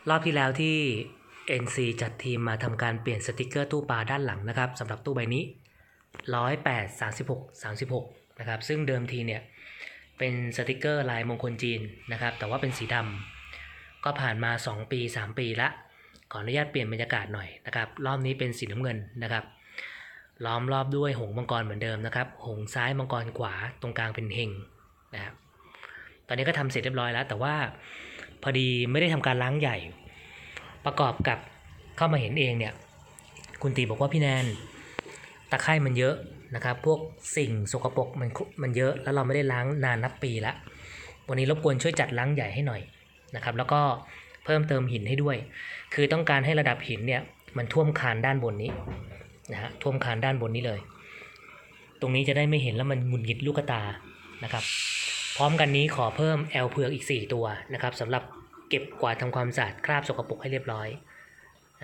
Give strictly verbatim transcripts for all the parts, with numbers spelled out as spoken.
รอบที่แล้วที่ เอ็น ซี จัดทีมมาทำการเปลี่ยนสติกเกอร์ตู้ปลาด้านหลังนะครับสำหรับตู้ใบนี้หนึ่งร้อยแปด สามสิบหก สามสิบหกนะครับซึ่งเดิมทีเนี่ยเป็นสติกเกอร์ลายมงคลจีนนะครับแต่ว่าเป็นสีดำก็ผ่านมาสองปีสามปีละขออนุญาตเปลี่ยนบรรยากาศหน่อยนะครับรอบนี้เป็นสีน้ำเงินนะครับล้อมรอบด้วยหงส์มังกรเหมือนเดิมนะครับหงส์ซ้ายมังกรขวาตรงกลางเป็นเฮงนะครับตอนนี้ก็ทำเสร็จเรียบร้อยแล้วแต่ว่าพอดีไม่ได้ทำการล้างใหญ่ประกอบกับเข้ามาเห็นเองเนี่ยคุณตีบอกว่าพี่แนนตะไคร่มันเยอะนะครับพวกสิ่งสกปรกมันมันเยอะแล้วเราไม่ได้ล้างนานนับปีละวันนี้รบกวนช่วยจัดล้างใหญ่ให้หน่อยนะครับแล้วก็เพิ่มเติมหินให้ด้วยคือต้องการให้ระดับหินเนี่ยมันท่วมคานด้านบนนี้นะฮะท่วมคานด้านบนนี้เลยตรงนี้จะได้ไม่เห็นแล้วมันหงุดหงิดลูกตานะครับพร้อมกันนี้ขอเพิ่มแอลเผือกอีกสี่ตัวนะครับสำหรับเก็บกวาดทำความสะอาดคราบสกปรกให้เรียบร้อยนะ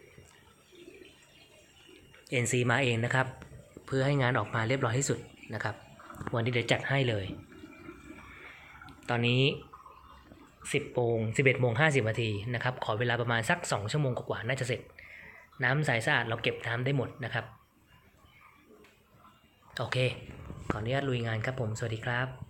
เอ็น ซี มาเองนะครับเพื่อให้งานออกมาเรียบร้อยที่สุดนะครับวันนี้เดี๋ยวจัดให้เลยตอนนี้สิบโมงสิบเอ็ดโมงห้าสิบนาทีนะครับขอเวลาประมาณสักสองชั่วโมงกว่าๆน่าจะเสร็จน้ำใสสะอาดเราเก็บน้ำได้หมดนะครับโอเคขออนุญาตลุยงานครับผมสวัสดีครับ